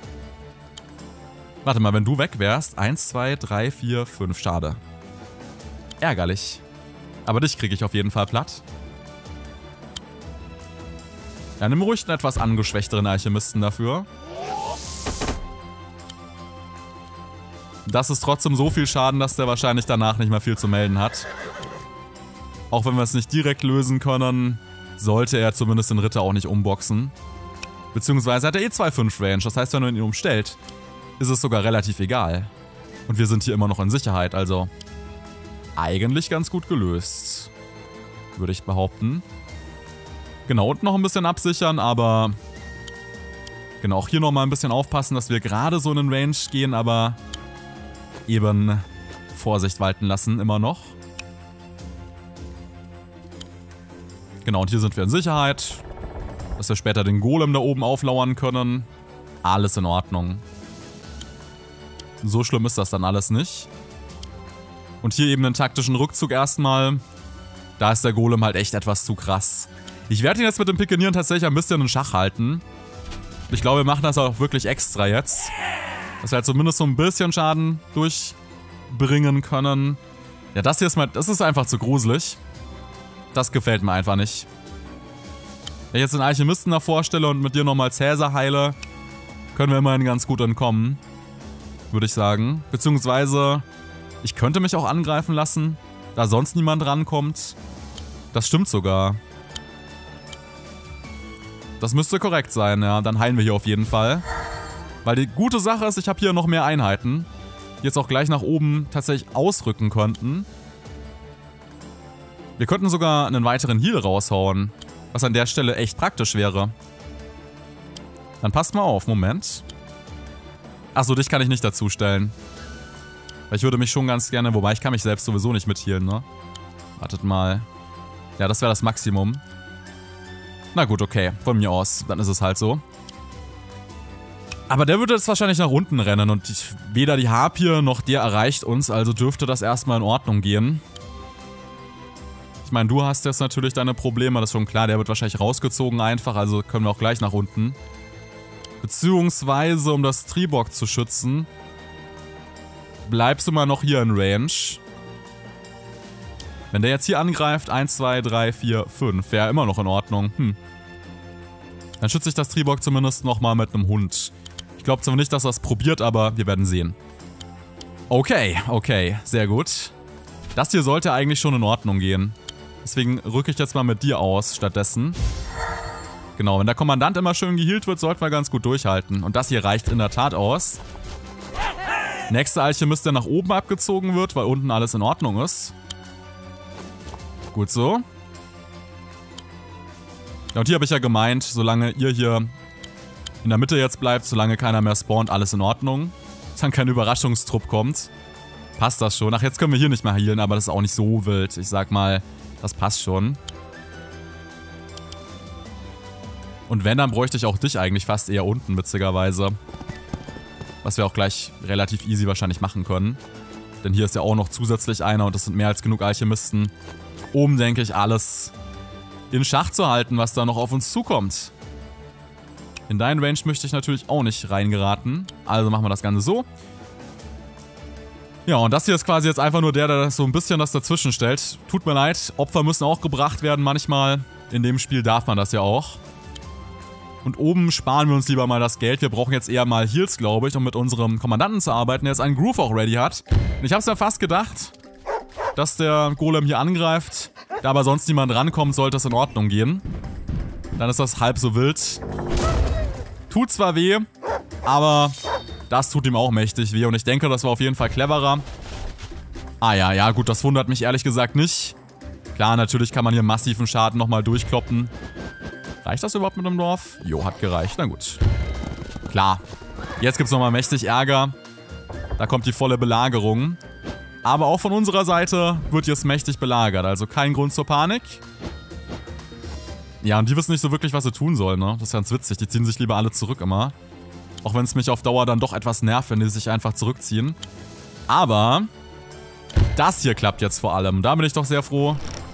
Speaker 1: Warte mal, wenn du weg wärst. eins, zwei, drei, vier, fünf. Schade. Ärgerlich. Aber dich kriege ich auf jeden Fall platt. Ja, nimm ruhig einen etwas angeschwächteren Alchemisten dafür. Das ist trotzdem so viel Schaden, dass der wahrscheinlich danach nicht mehr viel zu melden hat. Auch wenn wir es nicht direkt lösen können, sollte er zumindest den Ritter auch nicht umboxen. Beziehungsweise hat er eh zwei fünf Range. Das heißt, wenn man ihn umstellt, ist es sogar relativ egal. Und wir sind hier immer noch in Sicherheit, also eigentlich ganz gut gelöst, würde ich behaupten. Genau, unten noch ein bisschen absichern, aber genau, auch hier nochmal ein bisschen aufpassen, dass wir gerade so in den Range gehen, aber eben Vorsicht walten lassen, immer noch. Genau, und hier sind wir in Sicherheit, dass wir später den Golem da oben auflauern können. Alles in Ordnung. So schlimm ist das dann alles nicht. Und hier eben einen taktischen Rückzug erstmal. Da ist der Golem halt echt etwas zu krass. Ich werde ihn jetzt mit dem Pikenieren tatsächlich ein bisschen in Schach halten. Ich glaube, wir machen das auch wirklich extra jetzt. Dass wir halt zumindest so ein bisschen Schaden durchbringen können. Ja, das hier ist mal, das ist einfach zu gruselig. Das gefällt mir einfach nicht. Wenn ich jetzt den Alchemisten da vorstelle und mit dir nochmal Cäsar heile, können wir immerhin ganz gut entkommen. Würde ich sagen. Beziehungsweise, ich könnte mich auch angreifen lassen, da sonst niemand rankommt. Das stimmt sogar. Das müsste korrekt sein, ja. Dann heilen wir hier auf jeden Fall. Weil die gute Sache ist, ich habe hier noch mehr Einheiten, die jetzt auch gleich nach oben tatsächlich ausrücken könnten. Wir könnten sogar einen weiteren Heal raushauen, was an der Stelle echt praktisch wäre. Dann passt mal auf, Moment. Achso, dich kann ich nicht dazu stellen. Weil ich würde mich schon ganz gerne, wobei ich kann mich selbst sowieso nicht mit healen, ne? Wartet mal. Ja, das wäre das Maximum. Na gut, okay, von mir aus, dann ist es halt so. Aber der würde jetzt wahrscheinlich nach unten rennen und ich, weder die Harpie noch der erreicht uns, also dürfte das erstmal in Ordnung gehen. Ich meine, du hast jetzt natürlich deine Probleme, das ist schon klar, der wird wahrscheinlich rausgezogen einfach, also können wir auch gleich nach unten. Beziehungsweise, um das Tribok zu schützen, bleibst du mal noch hier in Range. Wenn der jetzt hier angreift, eins, zwei, drei, vier, fünf, wäre immer noch in Ordnung. Hm. Dann schütze ich das Tribok zumindest nochmal mit einem Hund. Ich glaube zwar nicht, dass er es probiert, aber wir werden sehen. Okay, okay, sehr gut. Das hier sollte eigentlich schon in Ordnung gehen. Deswegen rücke ich jetzt mal mit dir aus stattdessen. Genau, wenn der Kommandant immer schön geheilt wird, sollten wir ganz gut durchhalten. Und das hier reicht in der Tat aus. Nächster Alchemist, der nach oben abgezogen wird, weil unten alles in Ordnung ist. Gut so. Ja, und hier habe ich ja gemeint, solange ihr hier in der Mitte jetzt bleibt, solange keiner mehr spawnt, alles in Ordnung. Dann kein Überraschungstrupp kommt. Passt das schon. Ach, jetzt können wir hier nicht mehr healen, aber das ist auch nicht so wild. Ich sag mal, das passt schon. Und wenn, dann bräuchte ich auch dich eigentlich fast eher unten, witzigerweise. Was wir auch gleich relativ easy wahrscheinlich machen können. Denn hier ist ja auch noch zusätzlich einer und das sind mehr als genug Alchemisten, um, denke ich, alles in Schach zu halten, was da noch auf uns zukommt. In deinen Range möchte ich natürlich auch nicht reingeraten. Also machen wir das Ganze so. Ja, und das hier ist quasi jetzt einfach nur der, der so ein bisschen das dazwischen stellt. Tut mir leid, Opfer müssen auch gebracht werden manchmal. In dem Spiel darf man das ja auch. Und oben sparen wir uns lieber mal das Geld. Wir brauchen jetzt eher mal Heals, glaube ich, um mit unserem Kommandanten zu arbeiten, der jetzt einen Groove auch ready hat. Und ich habe es ja fast gedacht, dass der Golem hier angreift. Da aber sonst niemand rankommt, sollte es in Ordnung gehen. Dann ist das halb so wild. Tut zwar weh, aber das tut ihm auch mächtig weh. Und ich denke, das war auf jeden Fall cleverer. Ah ja, ja gut, das wundert mich ehrlich gesagt nicht. Klar, natürlich kann man hier massiven Schaden nochmal durchkloppen. Reicht das überhaupt mit dem Dorf? Jo, hat gereicht. Na gut. Klar. Jetzt gibt es nochmal mächtig Ärger. Da kommt die volle Belagerung. Aber auch von unserer Seite wird jetzt mächtig belagert. Also kein Grund zur Panik. Ja, und die wissen nicht so wirklich, was sie tun sollen, ne? Das ist ganz witzig. Die ziehen sich lieber alle zurück immer. Auch wenn es mich auf Dauer dann doch etwas nervt, wenn die sich einfach zurückziehen. Aber das hier klappt jetzt vor allem. Da bin ich doch sehr froh.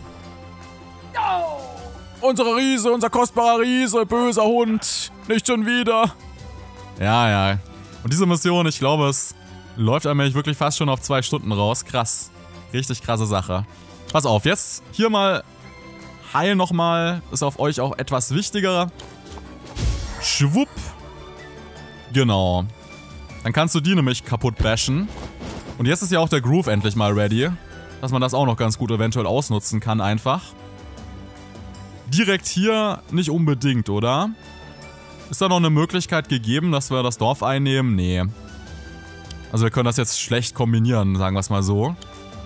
Speaker 1: Unsere Riese, unser kostbarer Riese, böser Hund. Nicht schon wieder. Ja, ja. Und diese Mission, ich glaube, es läuft allmählich wirklich fast schon auf zwei Stunden raus. Krass. Richtig krasse Sache. Pass auf, jetzt hier mal Heil nochmal. Ist auf euch auch etwas wichtiger. Schwupp. Genau. Dann kannst du die nämlich kaputt bashen. Und jetzt ist ja auch der Groove endlich mal ready. Dass man das auch noch ganz gut eventuell ausnutzen kann einfach. Direkt hier nicht unbedingt, oder? Ist da noch eine Möglichkeit gegeben, dass wir das Dorf einnehmen? Nee. Also wir können das jetzt schlecht kombinieren, sagen wir es mal so.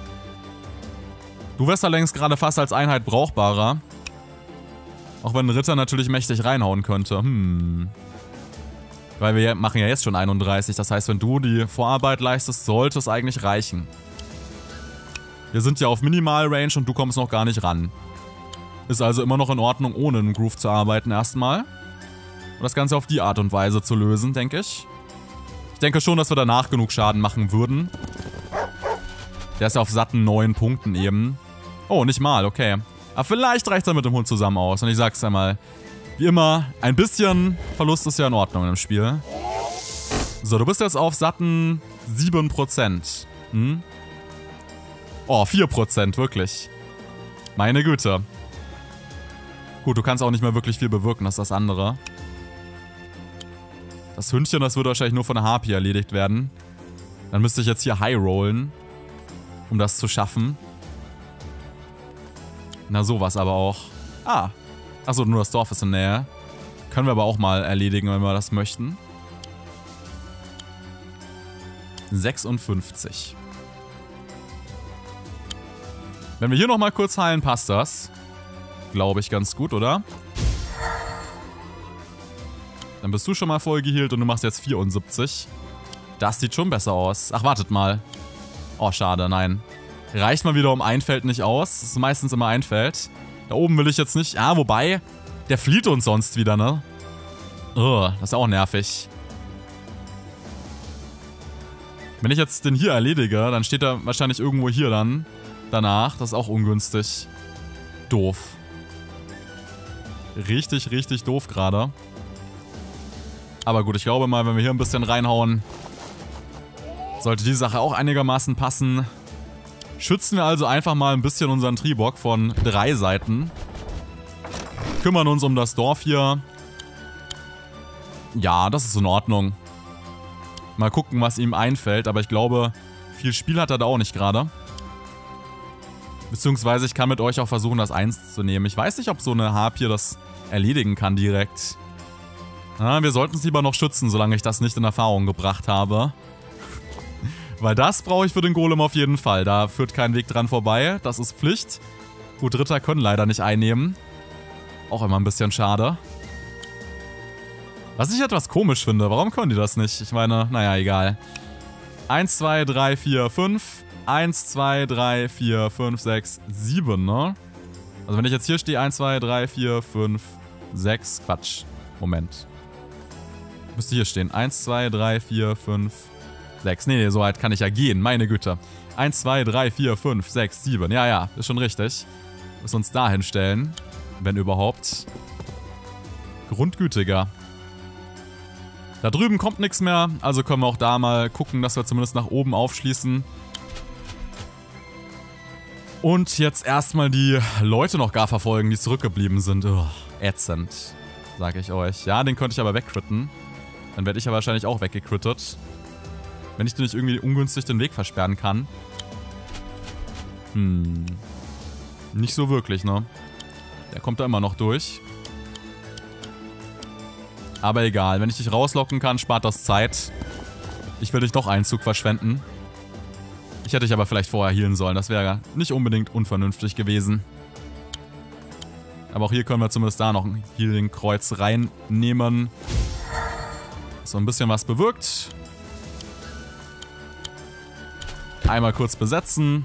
Speaker 1: Du wärst allerdings gerade fast als Einheit brauchbarer. Auch wenn ein Ritter natürlich mächtig reinhauen könnte. Hm. Weil wir machen ja jetzt schon einunddreißig. Das heißt, wenn du die Vorarbeit leistest, sollte es eigentlich reichen. Wir sind ja auf Minimal-Range und du kommst noch gar nicht ran. Ist also immer noch in Ordnung, ohne einen Groove zu arbeiten erstmal. Und das Ganze auf die Art und Weise zu lösen, denke ich. Ich denke schon, dass wir danach genug Schaden machen würden. Der ist ja auf satten neun Punkten eben. Oh, nicht mal, okay. Aber vielleicht reicht er mit dem Hund zusammen aus. Und ich sag's ja mal, Wie immer, ein bisschen Verlust ist ja in Ordnung im Spiel. So, du bist jetzt auf satten sieben Prozent. Hm? Oh, vier Prozent, wirklich. Meine Güte. Gut, du kannst auch nicht mehr wirklich viel bewirken, das ist das andere. Das Hündchen, das würde wahrscheinlich nur von der Harpie erledigt werden. Dann müsste ich jetzt hier high rollen, um das zu schaffen. Na, sowas aber auch. Ah. Achso, nur das Dorf ist in der Nähe. Können wir aber auch mal erledigen, wenn wir das möchten. sechsundfünfzig. Wenn wir hier nochmal kurz heilen, passt das. Glaube ich ganz gut, oder? Dann bist du schon mal voll geheilt und du machst jetzt vierundsiebzig. Das sieht schon besser aus. Ach, wartet mal. Oh, schade, nein. Reicht mal wieder um ein Feld nicht aus. Das ist meistens immer ein Feld. Da oben will ich jetzt nicht... Ah, wobei, der flieht uns sonst wieder, ne? Ugh, das ist auch nervig. Wenn ich jetzt den hier erledige, dann steht er wahrscheinlich irgendwo hier dann danach. Das ist auch ungünstig. Doof. Richtig, richtig doof gerade. Aber gut, ich glaube mal, wenn wir hier ein bisschen reinhauen, sollte die Sache auch einigermaßen passen. Schützen wir also einfach mal ein bisschen unseren Tribok von drei Seiten. Kümmern uns um das Dorf hier. Ja, das ist in Ordnung. Mal gucken, was ihm einfällt. Aber ich glaube, viel Spiel hat er da auch nicht gerade. Beziehungsweise ich kann mit euch auch versuchen, das eins zu nehmen. Ich weiß nicht, ob so eine Harpie das erledigen kann direkt. Na, wir sollten es lieber noch schützen, solange ich das nicht in Erfahrung gebracht habe. Weil das brauche ich für den Golem auf jeden Fall. Da führt kein Weg dran vorbei. Das ist Pflicht. Gut, Ritter können leider nicht einnehmen. Auch immer ein bisschen schade. Was ich etwas komisch finde. Warum können die das nicht? Ich meine, naja, egal. eins, zwei, drei, vier, fünf. eins, zwei, drei, vier, fünf, sechs, sieben, ne? Also wenn ich jetzt hier stehe, eins, zwei, drei, vier, fünf, sechs. Quatsch. Moment. Müsste hier stehen. eins, zwei, drei, vier, fünf, sechs. Nee, nee, so weit kann ich ja gehen. Meine Güte. eins, zwei, drei, vier, fünf, sechs, sieben. Ja, ja, ist schon richtig. Müssen uns da hinstellen. Wenn überhaupt. Grundgütiger. Da drüben kommt nichts mehr. Also können wir auch da mal gucken, dass wir zumindest nach oben aufschließen. Und jetzt erstmal die Leute noch gar verfolgen, die zurückgeblieben sind. Oh, ätzend. Sag ich euch. Ja, den könnte ich aber wegcritten. Dann werde ich ja wahrscheinlich auch weggecrittet. Wenn ich dir nicht irgendwie ungünstig den Weg versperren kann. Hm. Nicht so wirklich, ne? Der kommt da immer noch durch. Aber egal, wenn ich dich rauslocken kann, spart das Zeit. Ich will dich doch einen Zug verschwenden. Ich hätte dich aber vielleicht vorher healen sollen. Das wäre nicht unbedingt unvernünftig gewesen. Aber auch hier können wir zumindest da noch ein Healing-Kreuz reinnehmen. So ein bisschen was bewirkt. Einmal kurz besetzen.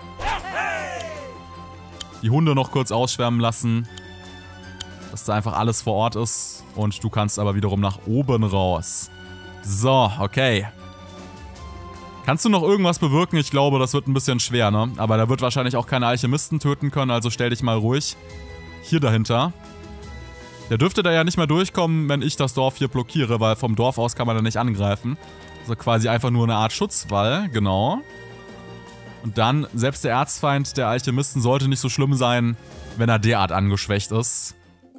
Speaker 1: Die Hunde noch kurz ausschwärmen lassen. Dass da einfach alles vor Ort ist. Und du kannst aber wiederum nach oben raus. So, okay. Kannst du noch irgendwas bewirken? Ich glaube, das wird ein bisschen schwer, ne? Aber da wird wahrscheinlich auch keine Alchemisten töten können, also stell dich mal ruhig. Hier dahinter. Der dürfte da ja nicht mehr durchkommen, wenn ich das Dorf hier blockiere, weil vom Dorf aus kann man da nicht angreifen. Also quasi einfach nur eine Art Schutzwall, genau. Und dann, selbst der Erzfeind der Alchemisten sollte nicht so schlimm sein, wenn er derart angeschwächt ist.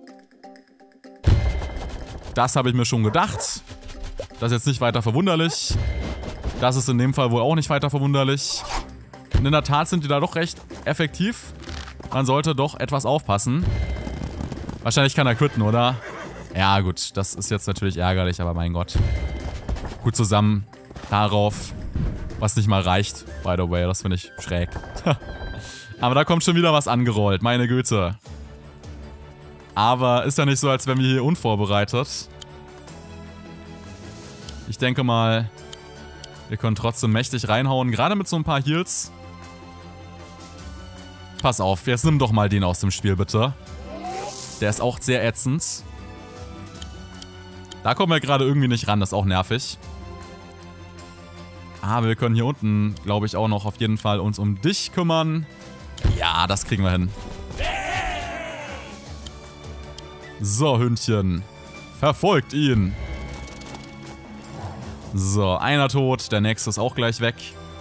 Speaker 1: Das habe ich mir schon gedacht. Das ist jetzt nicht weiter verwunderlich. Das ist in dem Fall wohl auch nicht weiter verwunderlich. Und in der Tat sind die da doch recht effektiv. Man sollte doch etwas aufpassen. Wahrscheinlich kann er quitten, oder? Ja gut, das ist jetzt natürlich ärgerlich, aber mein Gott. Gut zusammen darauf, was nicht mal reicht. By the way, das finde ich schräg. Aber da kommt schon wieder was angerollt, meine Güte. Aber ist ja nicht so, als wären wir hier unvorbereitet. Ich denke mal, wir können trotzdem mächtig reinhauen, gerade mit so ein paar Heals. Pass auf, jetzt nimm doch mal den aus dem Spiel, bitte. Der ist auch sehr ätzend. Da kommen wir gerade irgendwie nicht ran, das ist auch nervig. Aber wir können hier unten, glaube ich, auch noch auf jeden Fall uns um dich kümmern. Ja, das kriegen wir hin. So, Hündchen. Verfolgt ihn. So, einer tot. Der nächste ist auch gleich weg.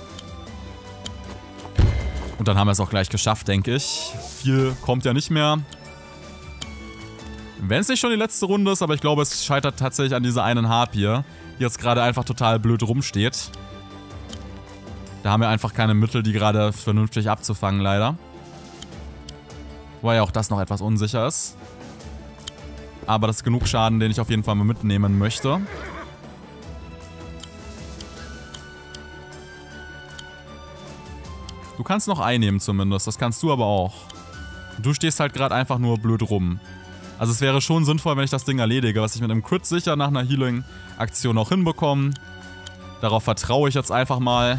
Speaker 1: Und dann haben wir es auch gleich geschafft, denke ich. Viel kommt ja nicht mehr. Wenn es nicht schon die letzte Runde ist, aber ich glaube, es scheitert tatsächlich an dieser einen Harpie, die jetzt gerade einfach total blöd rumsteht. Da haben wir einfach keine Mittel, die gerade vernünftig abzufangen, leider. Wobei ja auch das noch etwas unsicher ist. Aber das ist genug Schaden, den ich auf jeden Fall mal mitnehmen möchte. Du kannst noch einnehmen zumindest, das kannst du aber auch. Du stehst halt gerade einfach nur blöd rum. Also es wäre schon sinnvoll, wenn ich das Ding erledige, was ich mit einem Crit sicher nach einer Healing-Aktion auch hinbekomme. Darauf vertraue ich jetzt einfach mal.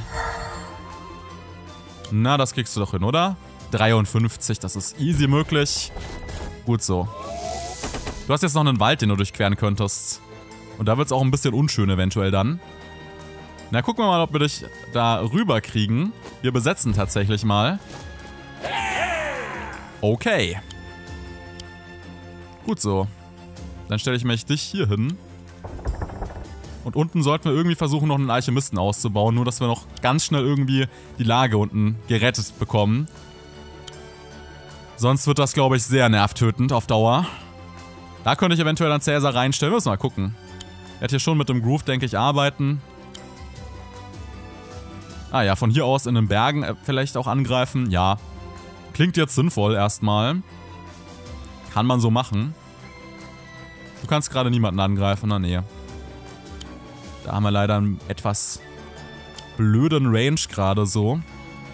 Speaker 1: Na, das kriegst du doch hin, oder? dreiundfünfzig, das ist easy möglich. Gut so. Du hast jetzt noch einen Wald, den du durchqueren könntest. Und da wird es auch ein bisschen unschön eventuell dann. Na, gucken wir mal, ob wir dich da rüber kriegen. Wir besetzen tatsächlich mal. Okay. Gut so. Dann stelle ich mich dich hier hin. Und unten sollten wir irgendwie versuchen, noch einen Alchemisten auszubauen. Nur, dass wir noch ganz schnell irgendwie die Lage unten gerettet bekommen. Sonst wird das, glaube ich, sehr nervtötend auf Dauer. Da könnte ich eventuell einen Cäsar reinstellen. Müssen wir mal gucken. Er wird hier schon mit dem Groove, denke ich, arbeiten. Ah ja, von hier aus in den Bergen vielleicht auch angreifen. Ja. Klingt jetzt sinnvoll erstmal. Kann man so machen. Du kannst gerade niemanden angreifen, na nee. Da haben wir leider einen etwas blöden Range gerade so.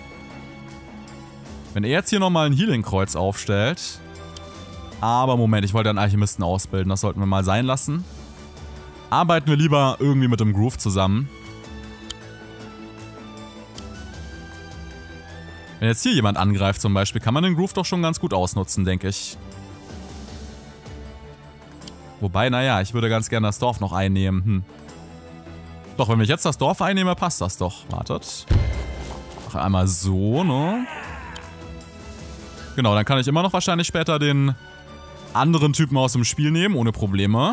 Speaker 1: Wenn er jetzt hier nochmal ein Healing-Kreuz aufstellt. Aber Moment, ich wollte einen Alchemisten ausbilden. Das sollten wir mal sein lassen. Arbeiten wir lieber irgendwie mit dem Groove zusammen. Wenn jetzt hier jemand angreift zum Beispiel, kann man den Groove doch schon ganz gut ausnutzen, denke ich. Wobei, naja, ich würde ganz gerne das Dorf noch einnehmen. Hm. Doch, wenn ich jetzt das Dorf einnehme, passt das doch. Wartet. Mach einmal so, ne? Genau, dann kann ich immer noch wahrscheinlich später den anderen Typen aus dem Spiel nehmen, ohne Probleme.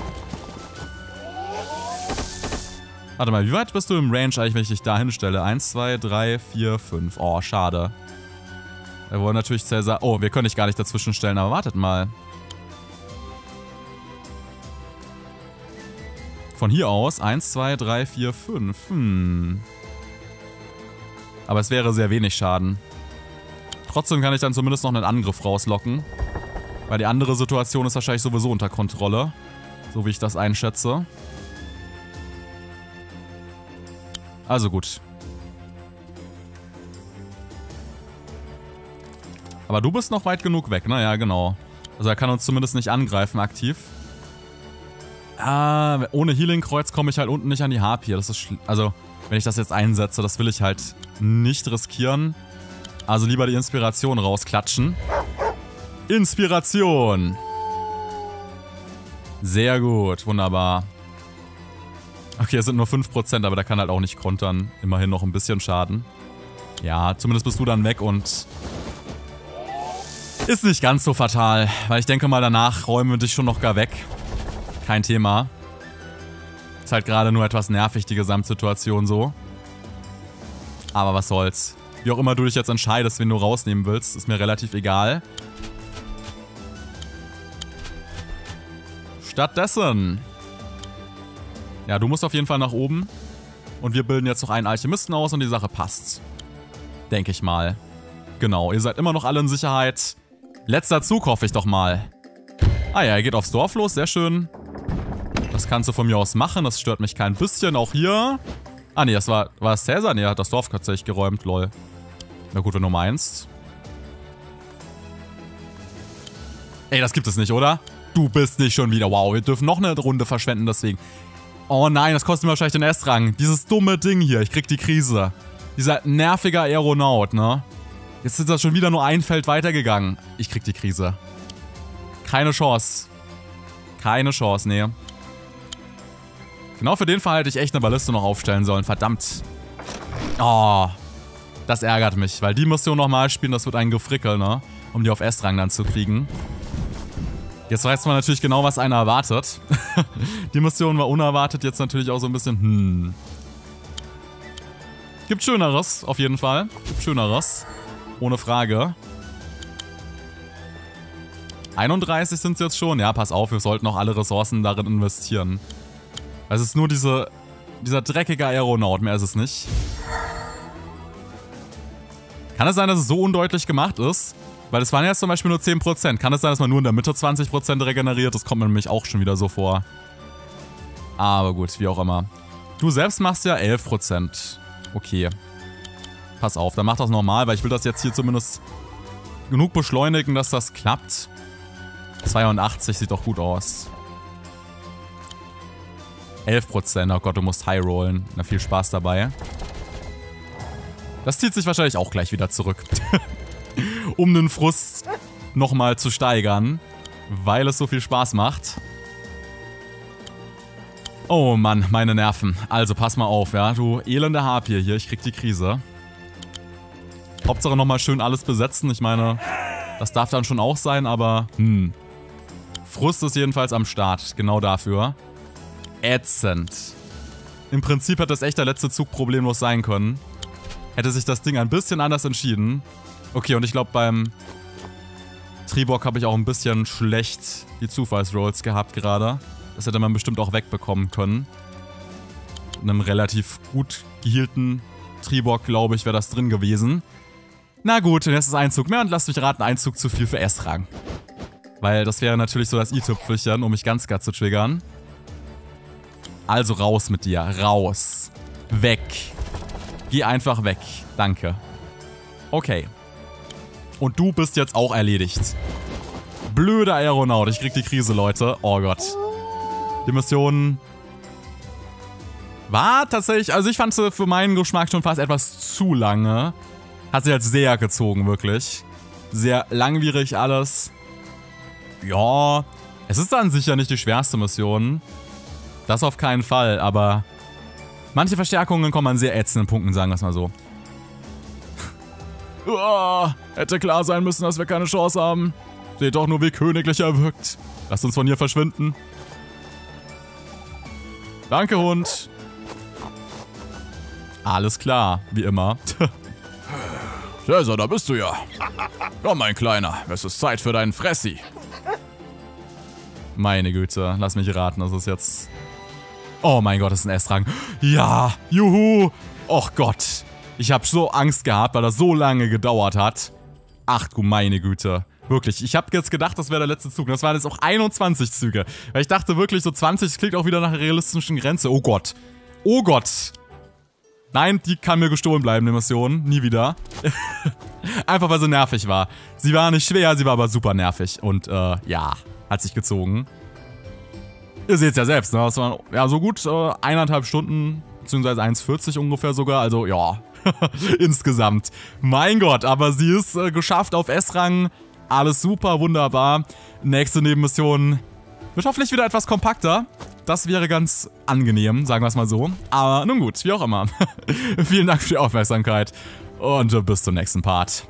Speaker 1: Warte mal, wie weit bist du im Range eigentlich, wenn ich dich da hinstelle? eins, zwei, drei, vier, fünf. Oh, schade. Wir wollen natürlich Cäsar... Oh, wir können dich gar nicht dazwischen stellen, aber wartet mal. Von hier aus eins, zwei, drei, vier, fünf. Hm. Aber es wäre sehr wenig Schaden. Trotzdem kann ich dann zumindest noch einen Angriff rauslocken. Weil die andere Situation ist wahrscheinlich sowieso unter Kontrolle. So wie ich das einschätze. Also gut. Aber du bist noch weit genug weg, ne? Ja, genau. Also er kann uns zumindest nicht angreifen aktiv. Ah, ohne Healing-Kreuz komme ich halt unten nicht an die Harpie. Das ist also, wenn ich das jetzt einsetze, das will ich halt nicht riskieren. Also lieber die Inspiration rausklatschen. Inspiration! Sehr gut, wunderbar. Okay, es sind nur fünf Prozent, aber der kann halt auch nicht kontern. Immerhin noch ein bisschen Schaden. Ja, zumindest bist du dann weg und... Ist nicht ganz so fatal, weil ich denke mal, danach räumen wir dich schon noch gar weg. Kein Thema. Ist halt gerade nur etwas nervig, die Gesamtsituation so. Aber was soll's. Wie auch immer du dich jetzt entscheidest, wen du rausnehmen willst, ist mir relativ egal. Stattdessen... Ja, du musst auf jeden Fall nach oben. Und wir bilden jetzt noch einen Alchemisten aus und die Sache passt. Denke ich mal. Genau, ihr seid immer noch alle in Sicherheit. Letzter Zug, hoffe ich doch mal. Ah ja, er geht aufs Dorf los, sehr schön. Das kannst du von mir aus machen, das stört mich kein bisschen. Auch hier. Ah ne, das war, war das Cäsar? Ne, er hat das Dorf tatsächlich geräumt, lol. Na gut, wenn du meinst. Ey, das gibt es nicht, oder? Du bist nicht schon wieder. Wow, wir dürfen noch eine Runde verschwenden, deswegen. Oh nein, das kostet mir wahrscheinlich den S-Rang. Dieses dumme Ding hier, ich krieg die Krise. Dieser nervige Aeronaut, ne? Jetzt ist das schon wieder nur ein Feld weitergegangen. Ich krieg die Krise. Keine Chance. Keine Chance, nee. Genau für den Fall hätte ich echt eine Balliste noch aufstellen sollen, verdammt. Oh, das ärgert mich, weil die Mission nochmal spielen, das wird ein Gefrickel, ne? Um die auf S-Rang dann zu kriegen. Jetzt weiß man natürlich genau, was einer erwartet. Die Mission war unerwartet, jetzt natürlich auch so ein bisschen, hm. Gibt Schöneres, auf jeden Fall. Gibt Schöneres. Ohne Frage. einunddreißig sind es jetzt schon. Ja, pass auf, wir sollten auch alle Ressourcen darin investieren. Es ist nur diese, dieser dreckige Aeronaut, mehr ist es nicht. Kann es sein, dass es so undeutlich gemacht ist? Weil es waren jetzt zum Beispiel nur zehn Prozent. Kann es sein, dass man nur in der Mitte zwanzig Prozent regeneriert? Das kommt mir nämlich auch schon wieder so vor. Aber gut, wie auch immer. Du selbst machst ja elf Prozent. Okay. Pass auf, dann mach das normal, weil ich will das jetzt hier zumindest genug beschleunigen, dass das klappt. zweiundachtzig sieht doch gut aus. elf Prozent, oh Gott, du musst high rollen. Na, viel Spaß dabei. Das zieht sich wahrscheinlich auch gleich wieder zurück. Um den Frust nochmal zu steigern, weil es so viel Spaß macht. Oh Mann, meine Nerven. Also pass mal auf, ja, du elende Harpie hier, ich krieg die Krise. Hauptsache nochmal schön alles besetzen, ich meine, das darf dann schon auch sein, aber hm. Frust ist jedenfalls am Start, genau dafür. Ätzend. Im Prinzip hätte das echt der letzte Zug problemlos sein können. Hätte sich das Ding ein bisschen anders entschieden. Okay, und ich glaube beim Tribok habe ich auch ein bisschen schlecht die Zufallsrolls gehabt gerade. Das hätte man bestimmt auch wegbekommen können. In einem relativ gut gehealten Tribok, glaube ich, wäre das drin gewesen. Na gut, jetzt ist ein Zug mehr und lasst mich raten, ein Zug zu viel für S-Rang. Weil das wäre natürlich so das i-Tüpfelchen, um mich ganz gar zu triggern. Also raus mit dir, raus. Weg. Geh einfach weg, danke. Okay. Und du bist jetzt auch erledigt. Blöder Aeronaut, ich krieg die Krise, Leute. Oh Gott. Die Mission war tatsächlich, also ich fand sie für meinen Geschmack schon fast etwas zu lange. Hat sie halt sehr gezogen, wirklich. Sehr langwierig alles. Ja, es ist an sich ja nicht die schwerste Mission. Das auf keinen Fall, aber manche Verstärkungen kommen an sehr ätzenden Punkten, sagen wir es mal so. Oh, hätte klar sein müssen, dass wir keine Chance haben. Seht doch nur, wie königlich er wirkt. Lasst uns von hier verschwinden. Danke, Hund. Alles klar, wie immer. Cäsar, da bist du ja. Komm, mein Kleiner, es ist Zeit für deinen Fressi. Meine Güte, lass mich raten, das ist jetzt... Oh mein Gott, das ist ein S-Rang. Ja, juhu. Och Gott. Ich habe so Angst gehabt, weil das so lange gedauert hat. Ach du meine Güte. Wirklich, ich habe jetzt gedacht, das wäre der letzte Zug. Das waren jetzt auch einundzwanzig Züge. Weil ich dachte wirklich, so zwanzig klingt auch wieder nach einer realistischen Grenze. Oh Gott. Oh Gott. Nein, die kann mir gestohlen bleiben, die Mission. Nie wieder. Einfach, weil sie nervig war. Sie war nicht schwer, sie war aber super nervig. Und, äh, ja, hat sich gezogen. Ihr seht es ja selbst, ne? Das waren, ja, so gut äh, eineinhalb Stunden, beziehungsweise eins vierzig ungefähr sogar. Also, ja, insgesamt. Mein Gott, aber sie ist äh, geschafft auf S-Rang. Alles super, wunderbar. Nächste Nebenmission wird hoffentlich wieder etwas kompakter. Das wäre ganz angenehm, sagen wir es mal so. Aber nun gut, wie auch immer. Vielen Dank für die Aufmerksamkeit und bis zum nächsten Part.